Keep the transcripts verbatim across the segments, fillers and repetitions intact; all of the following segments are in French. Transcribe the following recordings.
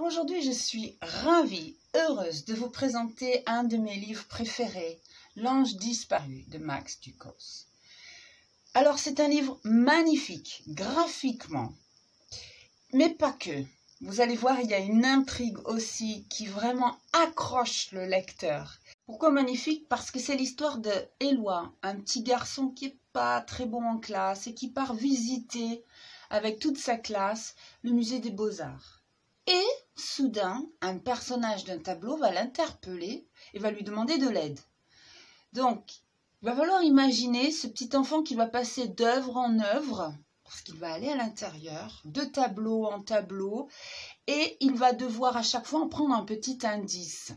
Aujourd'hui, je suis ravie, heureuse de vous présenter un de mes livres préférés, L'ange disparu de Max Ducos. Alors, c'est un livre magnifique, graphiquement, mais pas que. Vous allez voir, il y a une intrigue aussi qui vraiment accroche le lecteur. Pourquoi magnifique? Parce que c'est l'histoire de Éloi, un petit garçon qui n'est pas très bon en classe et qui part visiter avec toute sa classe le musée des Beaux-Arts. Et soudain, un personnage d'un tableau va l'interpeller et va lui demander de l'aide. Donc, il va falloir imaginer ce petit enfant qui va passer d'œuvre en œuvre, parce qu'il va aller à l'intérieur, de tableau en tableau, et il va devoir à chaque fois en prendre un petit indice.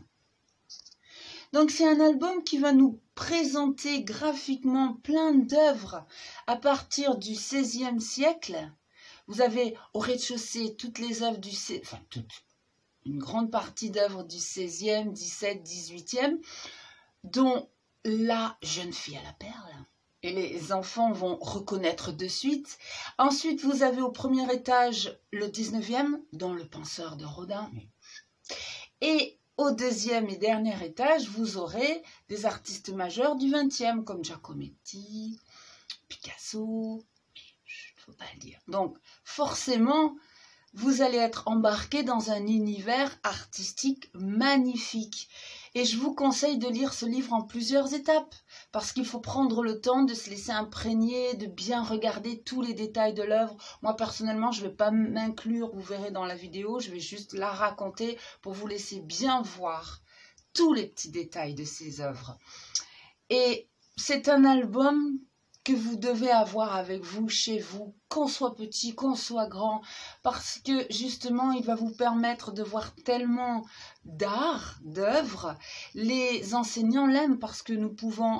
Donc c'est un album qui va nous présenter graphiquement plein d'œuvres à partir du seizième siècle. Vous avez au rez-de-chaussée toutes les œuvres du seizième, enfin toutes, une grande partie d'œuvres du seizième, dix-septième, dix-huitième, dont La jeune fille à la perle. Et les enfants vont reconnaître de suite. Ensuite, vous avez au premier étage le dix-neuvième, dont Le penseur de Rodin. Et au deuxième et dernier étage, vous aurez des artistes majeurs du vingtième, comme Giacometti, Picasso, il ne faut pas le dire. Donc, forcément, vous allez être embarqué dans un univers artistique magnifique. Et je vous conseille de lire ce livre en plusieurs étapes, parce qu'il faut prendre le temps de se laisser imprégner, de bien regarder tous les détails de l'œuvre. Moi, personnellement, je ne vais pas m'inclure, vous verrez dans la vidéo, je vais juste la raconter pour vous laisser bien voir tous les petits détails de ces œuvres. Et c'est un album que vous devez avoir avec vous, chez vous, qu'on soit petit, qu'on soit grand, parce que justement, il va vous permettre de voir tellement d'art, d'œuvres. Les enseignants l'aiment parce que nous pouvons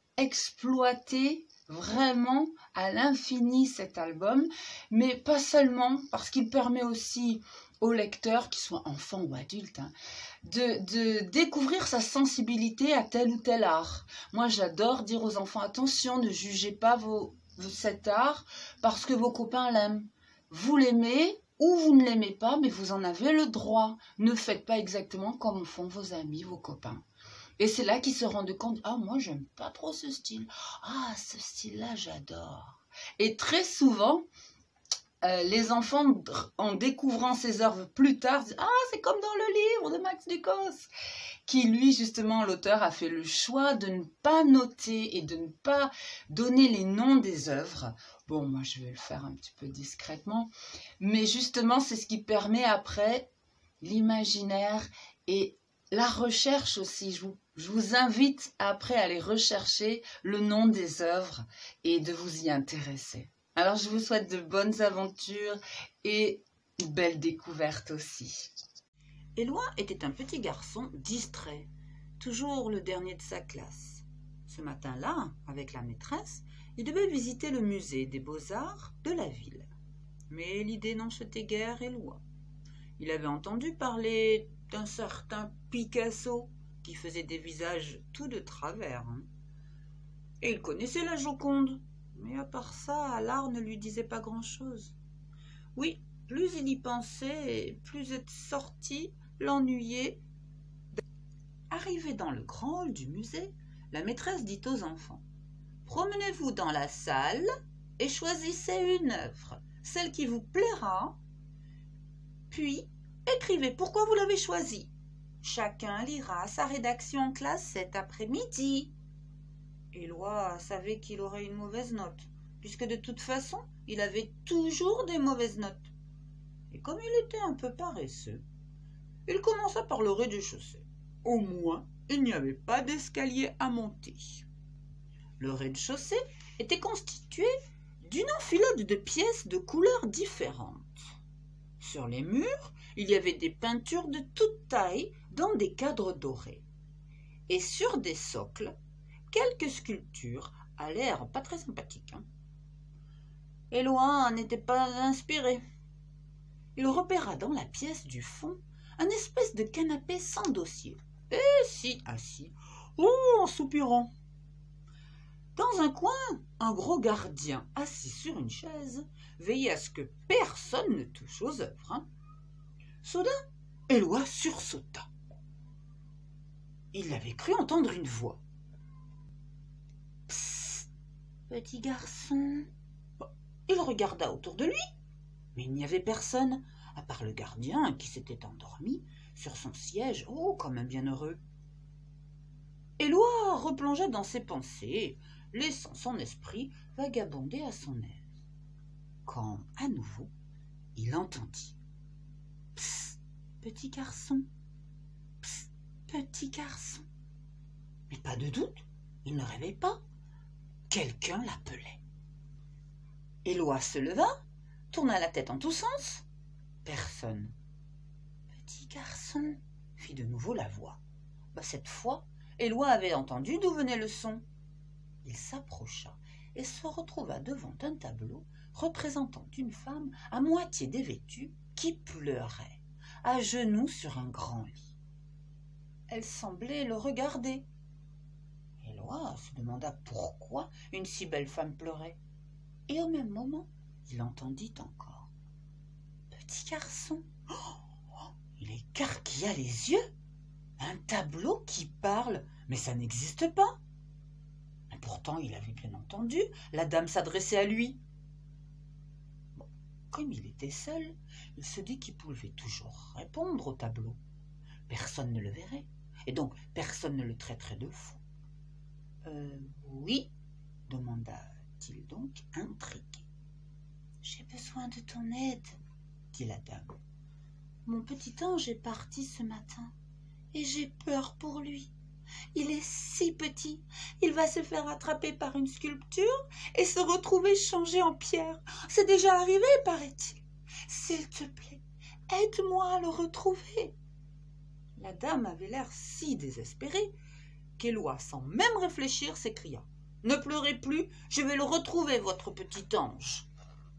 exploiter vraiment à l'infini cet album, mais pas seulement, parce qu'il permet aussi aux lecteurs, qu'ils soient enfants ou adultes, hein, de, de découvrir sa sensibilité à tel ou tel art. Moi, j'adore dire aux enfants, attention, ne jugez pas vos, cet art parce que vos copains l'aiment. Vous l'aimez ou vous ne l'aimez pas, mais vous en avez le droit. Ne faites pas exactement comme font vos amis, vos copains. Et c'est là qu'ils se rendent compte, ah, moi, j'aime pas trop ce style. Ah, ce style-là, j'adore. Et très souvent, Euh, les enfants, en découvrant ces œuvres plus tard, disent « Ah, c'est comme dans le livre de Max Ducos !» qui, lui, justement, l'auteur a fait le choix de ne pas noter et de ne pas donner les noms des œuvres. Bon, moi, je vais le faire un petit peu discrètement. Mais justement, c'est ce qui permet après l'imaginaire et la recherche aussi. Je vous, je vous invite après à aller rechercher le nom des œuvres et de vous y intéresser. Alors, je vous souhaite de bonnes aventures et une belle découverte aussi. Éloi était un petit garçon distrait, toujours le dernier de sa classe. Ce matin-là, avec la maîtresse, il devait visiter le musée des Beaux-Arts de la ville. Mais l'idée n'en jetait guère Éloi. Il avait entendu parler d'un certain Picasso qui faisait des visages tout de travers. Hein. Et il connaissait la Joconde. Mais à part ça, l'art ne lui disait pas grand-chose. Oui, plus il y pensait, plus cette sortie l'ennuyait. Arrivé dans le grand hall du musée, la maîtresse dit aux enfants « Promenez-vous dans la salle et choisissez une œuvre, celle qui vous plaira, puis écrivez pourquoi vous l'avez choisie. Chacun lira sa rédaction en classe cet après-midi. » Éloi savait qu'il aurait une mauvaise note, puisque de toute façon, il avait toujours des mauvaises notes. Et comme il était un peu paresseux, il commença par le rez-de-chaussée. Au moins, il n'y avait pas d'escalier à monter. Le rez-de-chaussée était constitué d'une enfilade de pièces de couleurs différentes. Sur les murs, il y avait des peintures de toute taille dans des cadres dorés. Et sur des socles, quelques sculptures à l'air pas très sympathique. Hein. Éloi n'était pas inspiré. Il repéra dans la pièce du fond un espèce de canapé sans dossier, et s'y assit, oh, en soupirant. Dans un coin, un gros gardien, assis sur une chaise, veillait à ce que personne ne touche aux œuvres. Hein. Soudain, Éloi sursauta. Il avait cru entendre une voix. « Psst, petit garçon !» Il regarda autour de lui, mais il n'y avait personne, à part le gardien qui s'était endormi sur son siège, oh, comme un bienheureux. Éloi replongea dans ses pensées, laissant son esprit vagabonder à son aise. Quand, à nouveau, il entendit « Psst, petit garçon, psst, petit garçon !» Mais pas de doute, il ne rêvait pas. Quelqu'un l'appelait. Éloi se leva, tourna la tête en tous sens. Personne. « Petit garçon !» fit de nouveau la voix. Bah, cette fois, Éloi avait entendu d'où venait le son. Il s'approcha et se retrouva devant un tableau représentant une femme à moitié dévêtue qui pleurait, à genoux sur un grand lit. Elle semblait le regarder. Éloi se demanda pourquoi une si belle femme pleurait. Et au même moment, il entendit encore « Petit garçon !» Oh, il écarquilla les yeux. Un tableau qui parle, mais ça n'existe pas. Et pourtant, il avait bien entendu la dame s'adresser à lui. Bon, comme il était seul, il se dit qu'il pouvait toujours répondre au tableau. Personne ne le verrait, et donc personne ne le traiterait de fou. Euh, oui, demanda-t-il donc, intrigué. J'ai besoin de ton aide, dit la dame. Mon petit ange est parti ce matin, et j'ai peur pour lui. Il est si petit, il va se faire attraper par une sculpture et se retrouver changé en pierre. C'est déjà arrivé, paraît-il. S'il te plaît, aide-moi à le retrouver. La dame avait l'air si désespérée qu'Éloi, sans même réfléchir, s'écria « Ne pleurez plus, je vais le retrouver, votre petit ange. »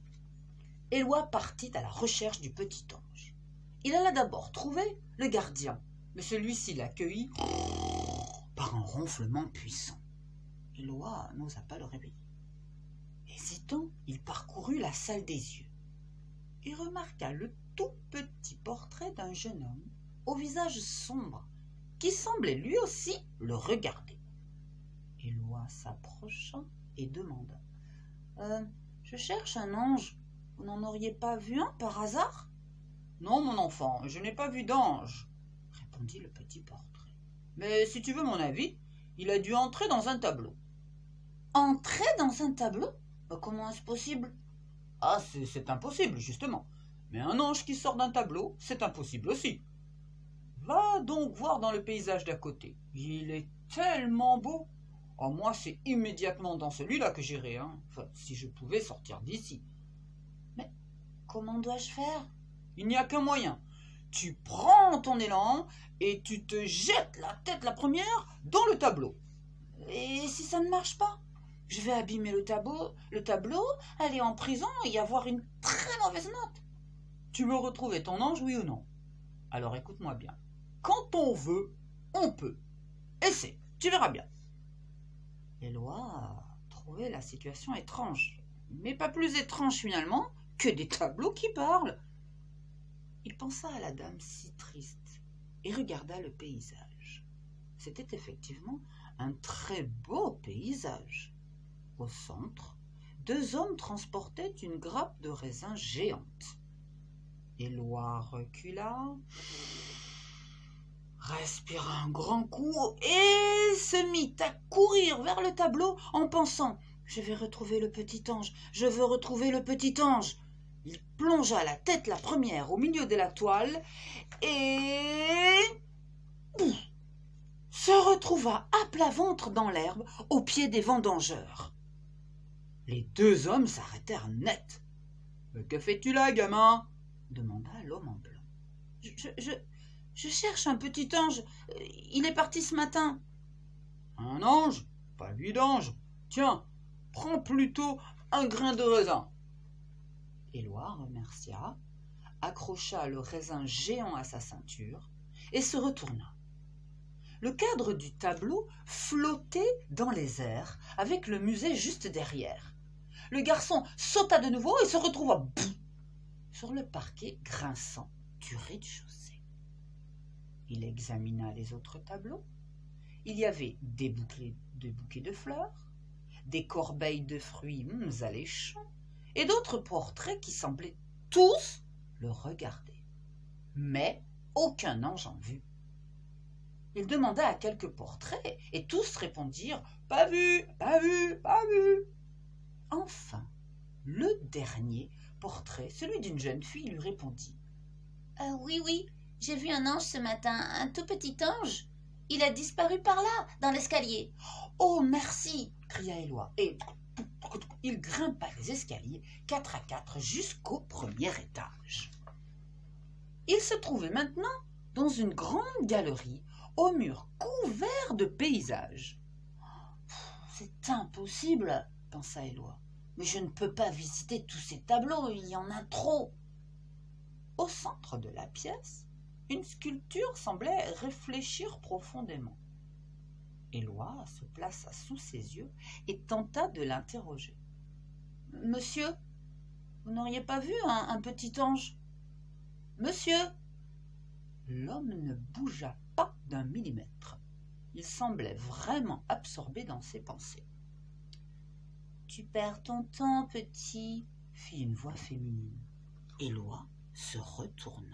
Éloi partit à la recherche du petit ange. Il alla d'abord trouver le gardien, mais celui-ci l'accueillit par un ronflement puissant. Éloi n'osa pas le réveiller. Hésitant, il parcourut la salle des yeux. Il remarqua le tout petit portrait d'un jeune homme au visage sombre qui semblait lui aussi le regarder. Éloi s'approcha et demanda euh, « Je cherche un ange. Vous n'en auriez pas vu un par hasard ?»« Non, mon enfant, je n'ai pas vu d'ange, » répondit le petit portrait. « Mais si tu veux mon avis, il a dû entrer dans un tableau. »« Entrer dans un tableau ? Comment est-ce possible ?»« Ah, c'est impossible, justement. Mais un ange qui sort d'un tableau, c'est impossible aussi. Va donc voir dans le paysage d'à côté. Il est tellement beau. Oh, moi, c'est immédiatement dans celui-là que j'irai, hein. Enfin, si je pouvais sortir d'ici. » « Mais comment dois-je faire ? » ?»« Il n'y a qu'un moyen. Tu prends ton élan et tu te jettes la tête la première dans le tableau. »« Et si ça ne marche pas ? Je vais abîmer le tableau, le tableau, aller en prison et y avoir une très mauvaise note. »« Tu veux retrouver ton ange, oui ou non ? Alors écoute-moi bien. Quand on veut, on peut. Essaie, tu verras bien. » Éloi trouvait la situation étrange, mais pas plus étrange finalement que des tableaux qui parlent. Il pensa à la dame si triste et regarda le paysage. C'était effectivement un très beau paysage. Au centre, deux hommes transportaient une grappe de raisins géante. Éloi recula, respira un grand coup et se mit à courir vers le tableau en pensant « Je vais retrouver le petit ange, je veux retrouver le petit ange !» Il plongea la tête la première au milieu de la toile et se retrouva à plat ventre dans l'herbe au pied des vendangeurs. Les deux hommes s'arrêtèrent net. « Que fais-tu là, gamin ?» demanda l'homme en blanc. Je, je, je cherche un petit ange. Il est parti ce matin. »« Un ange ? Pas lui d'ange. Tiens, prends plutôt un grain de raisin. » Éloi remercia, accrocha le raisin géant à sa ceinture et se retourna. Le cadre du tableau flottait dans les airs avec le musée juste derrière. Le garçon sauta de nouveau et se retrouva boum, sur le parquet grinçant du rez-de-chaussée. Il examina les autres tableaux. Il y avait des bouquets, des bouquets de fleurs, des corbeilles de fruits hum, alléchants, et d'autres portraits qui semblaient tous le regarder. Mais aucun ange en vue. Il demanda à quelques portraits, et tous répondirent « Pas vu, pas vu, pas vu ». Enfin, le dernier portrait, celui d'une jeune fille, lui répondit euh, « Oui, oui, j'ai vu un ange ce matin, un tout petit ange. Il a disparu par là, dans l'escalier. »« Oh, merci !» cria Éloi, et il grimpa les escaliers, quatre à quatre, jusqu'au premier étage. Il se trouvait maintenant dans une grande galerie, aux murs couverts de paysages. « C'est impossible !» pensa Éloi. « Mais je ne peux pas visiter tous ces tableaux, il y en a trop !» Au centre de la pièce, une sculpture semblait réfléchir profondément. Éloi se plaça sous ses yeux et tenta de l'interroger. « Monsieur, vous n'auriez pas vu un, un petit ange ? Monsieur !» L'homme ne bougea pas d'un millimètre. Il semblait vraiment absorbé dans ses pensées. « Tu perds ton temps, petit, » fit une voix féminine. Éloi se retourna.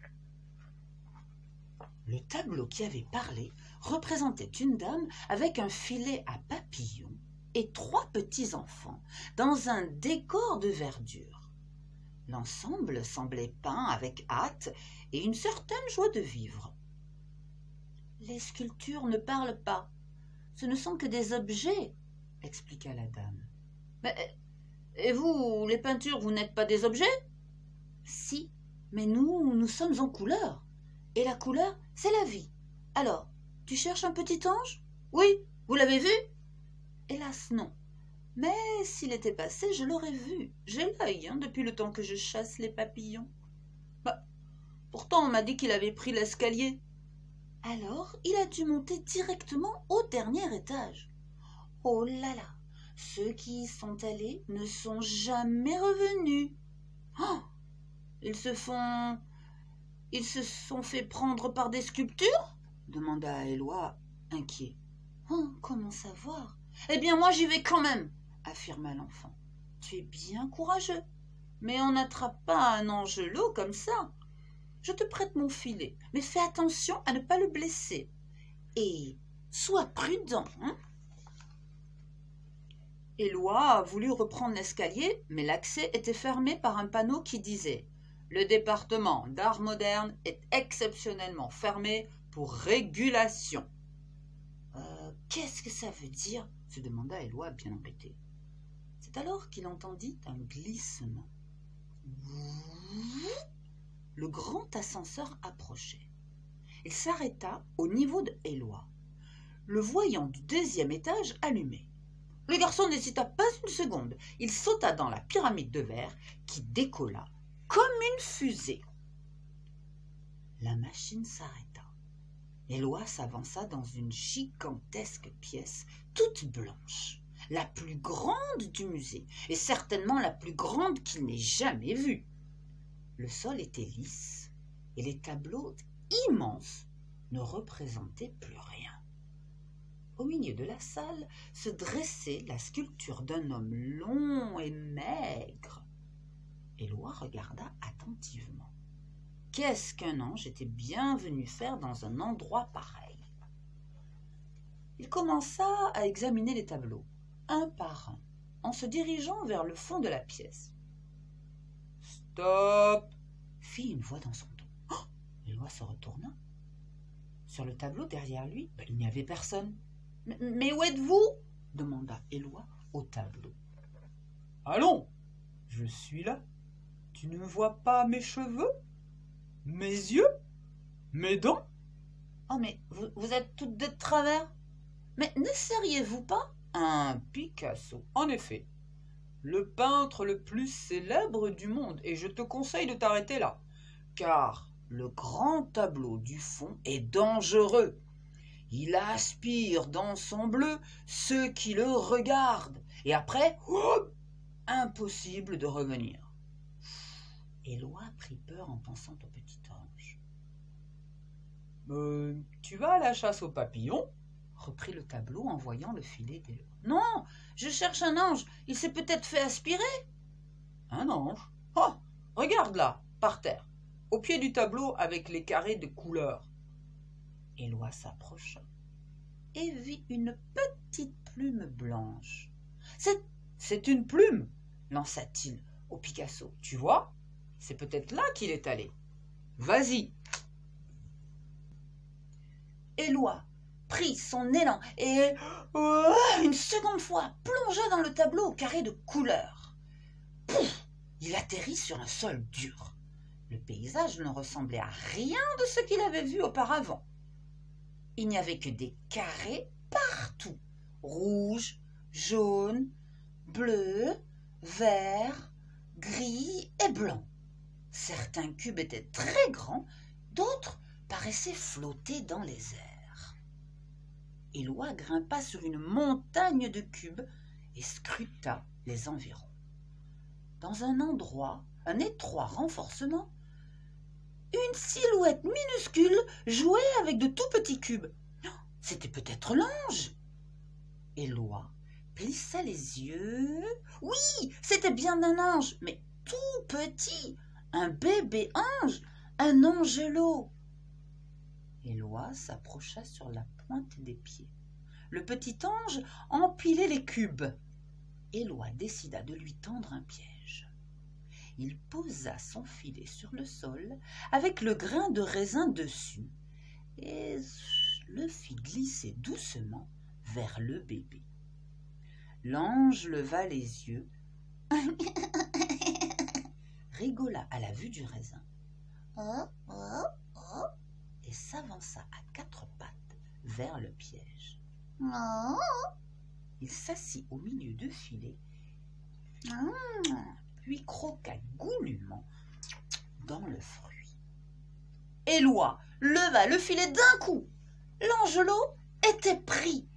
Le tableau qui avait parlé représentait une dame avec un filet à papillons et trois petits-enfants dans un décor de verdure. L'ensemble semblait peint avec hâte et une certaine joie de vivre. « Les sculptures ne parlent pas, ce ne sont que des objets, » expliqua la dame. « Mais, et vous, les peintures, vous n'êtes pas des objets ? » ?»« Si, mais nous, nous sommes en couleur. Et la couleur, c'est la vie. Alors, tu cherches un petit ange ? Oui, vous l'avez vu ? Hélas, non. Mais s'il était passé, je l'aurais vu. J'ai l'œil hein, depuis le temps que je chasse les papillons. Bah, pourtant, on m'a dit qu'il avait pris l'escalier. Alors, il a dû monter directement au dernier étage. Oh là là, ceux qui y sont allés ne sont jamais revenus. Oh, ils se font... Ils se sont fait prendre par des sculptures ? Demanda Éloi, inquiet. Oh, comment savoir ? Eh bien, moi, j'y vais quand même, affirma l'enfant. Tu es bien courageux, mais on n'attrape pas un angelot comme ça. Je te prête mon filet, mais fais attention à ne pas le blesser. Et sois prudent, hein ? Éloi voulut reprendre l'escalier, mais l'accès était fermé par un panneau qui disait « Le département d'art moderne est exceptionnellement fermé pour régulation. Euh, » Qu'est-ce que ça veut dire ? Se demanda Éloi bien embêté. C'est alors qu'il entendit un glissement. Le grand ascenseur approchait. Il s'arrêta au niveau de Éloi. Le voyant du deuxième étage allumé. Le garçon n'hésita pas une seconde. Il sauta dans la pyramide de verre qui décolla comme une fusée. La machine s'arrêta. Éloi s'avança dans une gigantesque pièce toute blanche, la plus grande du musée, et certainement la plus grande qu'il n'ait jamais vue. Le sol était lisse, et les tableaux immenses ne représentaient plus rien. Au milieu de la salle se dressait la sculpture d'un homme long et maigre. Éloi regarda attentivement. Qu'est-ce qu'un ange était bien venu faire dans un endroit pareil ? Il commença à examiner les tableaux, un par un, en se dirigeant vers le fond de la pièce. « Stop !» fit une voix dans son dos. Oh ! Éloi se retourna. Sur le tableau derrière lui, ben, il n'y avait personne. « Mais où êtes-vous » demanda Éloi au tableau. « Allons, je suis là. Tu ne vois pas mes cheveux, mes yeux, mes dents ? Oh, mais vous, vous êtes toutes de travers. Mais ne seriez-vous pas un Picasso ? En effet, le peintre le plus célèbre du monde, et je te conseille de t'arrêter là, car le grand tableau du fond est dangereux. Il aspire dans son bleu ceux qui le regardent, et après, oh, impossible de revenir. Éloi prit peur en pensant au petit ange. Euh, tu vas à la chasse aux papillons ?» reprit le tableau en voyant le filet d'Éloi. « Non, je cherche un ange. Il s'est peut-être fait aspirer. » »« Un ange ? Oh, regarde là, par terre, au pied du tableau avec les carrés de couleurs. » Éloi s'approcha et vit une petite plume blanche. « C'est, c'est une plume !» lança-t-il au Picasso. « Tu vois, c'est peut-être là qu'il est allé. Vas-y !» Éloi prit son élan et, euh, une seconde fois, plongea dans le tableau au carré de couleurs. Pouf ! Il atterrit sur un sol dur. Le paysage ne ressemblait à rien de ce qu'il avait vu auparavant. Il n'y avait que des carrés partout, rouges, jaunes, bleus, verts, gris et blancs. Certains cubes étaient très grands, d'autres paraissaient flotter dans les airs. Éloi grimpa sur une montagne de cubes et scruta les environs. Dans un endroit, un étroit renforcement, une silhouette minuscule jouait avec de tout petits cubes. C'était peut-être l'ange. Éloi plissa les yeux. Oui, c'était bien un ange, mais tout petit, un bébé ange, un angelot. Éloi s'approcha sur la pointe des pieds. Le petit ange empilait les cubes. Éloi décida de lui tendre un piège. Il posa son filet sur le sol avec le grain de raisin dessus et le fit glisser doucement vers le bébé. L'ange leva les yeux, rigola à la vue du raisin et s'avança à quatre pattes vers le piège. Il s'assit au milieu du filet, puis croqua goulûment dans le fruit. Éloi leva le filet d'un coup. L'angelot était pris.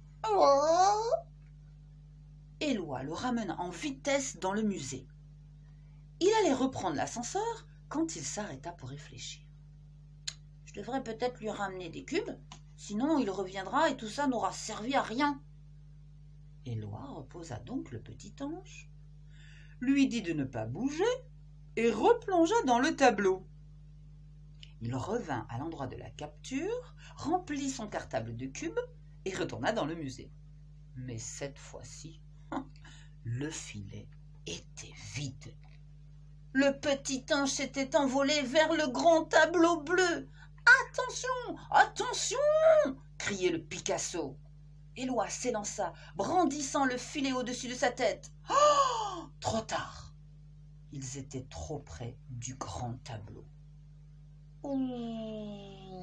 Éloi le ramena en vitesse dans le musée. Il allait reprendre l'ascenseur quand il s'arrêta pour réfléchir. Je devrais peut-être lui ramener des cubes, sinon il reviendra et tout ça n'aura servi à rien. Éloi reposa donc le petit ange, lui dit de ne pas bouger et replongea dans le tableau. Il revint à l'endroit de la capture, remplit son cartable de cubes et retourna dans le musée. Mais cette fois-ci, le filet était vide. Le petit ange s'était envolé vers le grand tableau bleu. « Attention, attention !» criait le Picasso. Éloi s'élança, brandissant le filet au-dessus de sa tête. Oh, trop tard. Ils étaient trop près du grand tableau. Oh,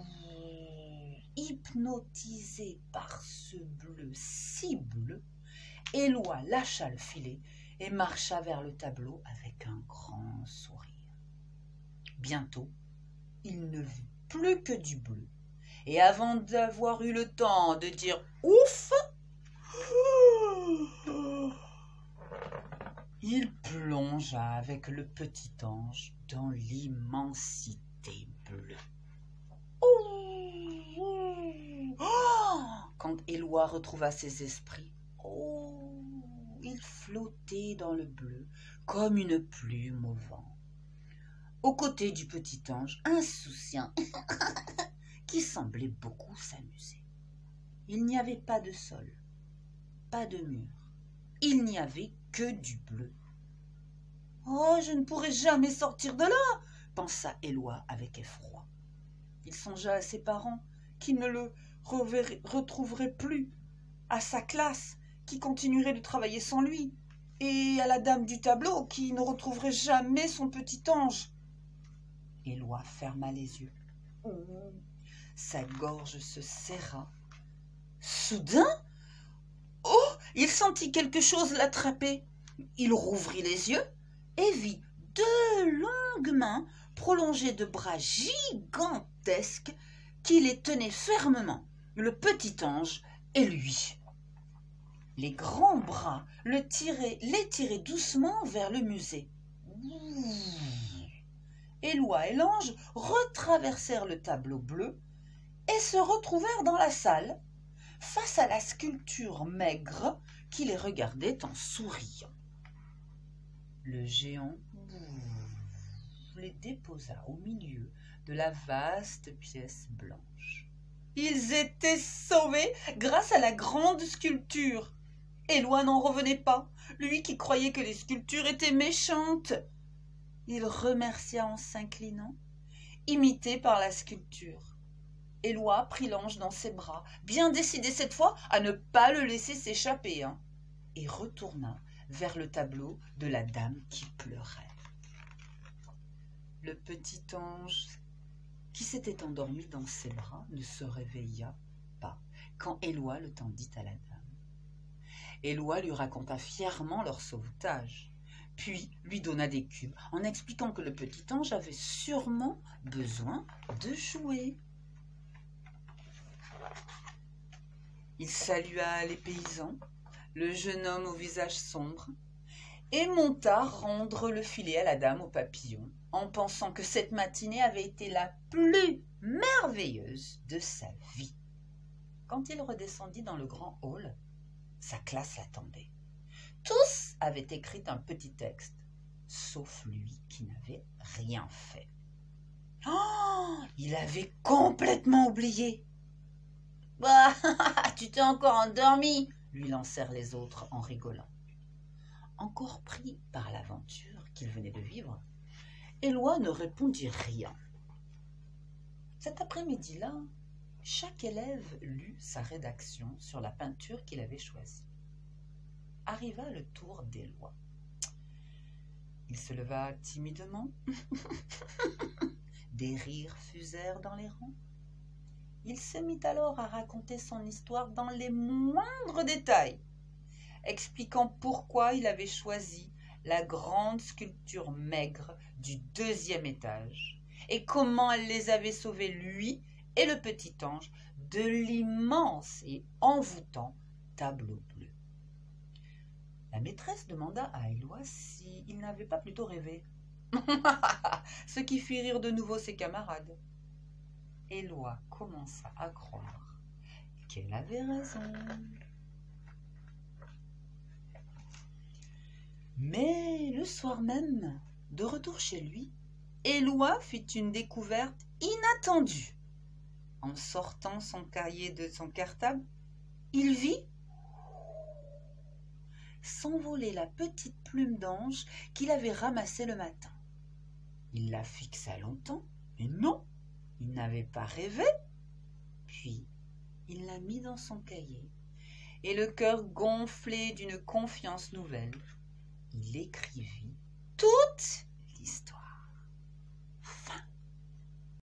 hypnotisé par ce bleu si bleu, Éloi lâcha le filet et marcha vers le tableau avec un grand sourire. Bientôt, il ne vit plus que du bleu. Et avant d'avoir eu le temps de dire « ouf », il plongea avec le petit ange dans l'immensité bleue. Quand Éloi retrouva ses esprits, oh, il flottait dans le bleu comme une plume au vent. Aux côtés du petit ange, insouciant, qui semblait beaucoup s'amuser. Il n'y avait pas de sol, pas de mur. Il n'y avait que du bleu. « Oh, je ne pourrai jamais sortir de là !» pensa Éloi avec effroi. Il songea à ses parents qui ne le reverraient, retrouveraient plus, à sa classe qui continuerait de travailler sans lui, et à la dame du tableau qui ne retrouverait jamais son petit ange. Éloi ferma les yeux. Sa gorge se serra. Soudain, oh, il sentit quelque chose l'attraper. Il rouvrit les yeux et vit deux longues mains prolongées de bras gigantesques qui les tenaient fermement, le petit ange et lui. Les grands bras le tiraient, les tiraient doucement vers le musée. Éloi et l'ange retraversèrent le tableau bleu et se retrouvèrent dans la salle, face à la sculpture maigre qui les regardait en souriant. Le géant les déposa au milieu de la vaste pièce blanche. Ils étaient sauvés grâce à la grande sculpture. Éloi n'en revenait pas, lui qui croyait que les sculptures étaient méchantes. Il remercia en s'inclinant, imité par la sculpture. Éloi prit l'ange dans ses bras, bien décidé cette fois à ne pas le laisser s'échapper, hein, et retourna vers le tableau de la dame qui pleurait. Le petit ange qui s'était endormi dans ses bras ne se réveilla pas quand Éloi le tendit à la dame. Éloi lui raconta fièrement leur sauvetage, puis lui donna des cubes en expliquant que le petit ange avait sûrement besoin de jouer. Il salua les paysans, le jeune homme au visage sombre, et monta rendre le filet à la dame au papillon, en pensant que cette matinée avait été la plus merveilleuse de sa vie. Quand il redescendit dans le grand hall, sa classe l'attendait. Tous avaient écrit un petit texte, sauf lui qui n'avait rien fait. Oh, il avait complètement oublié. « Bah, tu t'es encore endormi !» lui lancèrent les autres en rigolant. Encore pris par l'aventure qu'il venait de vivre, Éloi ne répondit rien. Cet après-midi-là, chaque élève lut sa rédaction sur la peinture qu'il avait choisie. Arriva le tour d'Éloi. Il se leva timidement. Des rires fusèrent dans les rangs. Il se mit alors à raconter son histoire dans les moindres détails, expliquant pourquoi il avait choisi la grande sculpture maigre du deuxième étage et comment elle les avait sauvés, lui et le petit ange, de l'immense et envoûtant tableau bleu. La maîtresse demanda à Éloi s'il n'avait pas plutôt rêvé, ce qui fit rire de nouveau ses camarades. Éloi commença à croire qu'elle avait raison. Mais le soir même, de retour chez lui, Éloi fit une découverte inattendue. En sortant son cahier de son cartable, il vit s'envoler la petite plume d'ange qu'il avait ramassée le matin. Il la fixa longtemps, mais non, il n'avait pas rêvé. Puis, il la mit dans son cahier, et le cœur gonflé d'une confiance nouvelle, il écrivit toutes